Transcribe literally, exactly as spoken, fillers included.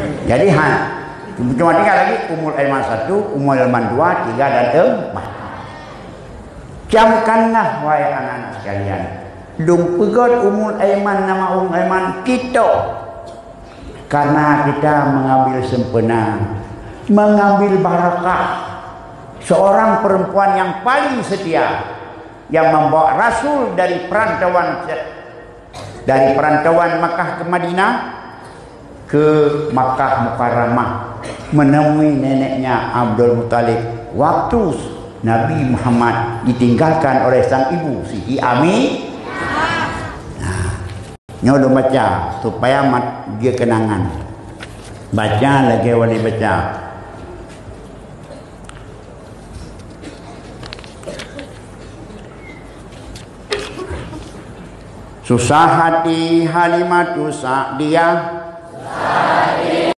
Jadi ha, cuma tinggal lagi Ummul Aiman satu, Ummul Aiman dua, tiga dan empat. Camkanlah wahai anak-anak sekalian. Dung pegot Ummul Aiman nama Ummul Aiman kita. Karena kita mengambil sempena, mengambil barakah. Seorang perempuan yang paling setia, yang membawa Rasul dari perantauan dari perantauan Makkah ke Madinah ke Makkah Mukarramah, menemui neneknya Abdul Muttalib waktu Nabi Muhammad ditinggalkan oleh sang ibu Siti Ami. Nah, nyodo baca supaya mat dia kenangan. Baca lagi wali baca. Susah hati Halimatu Sa'diyah, susah hati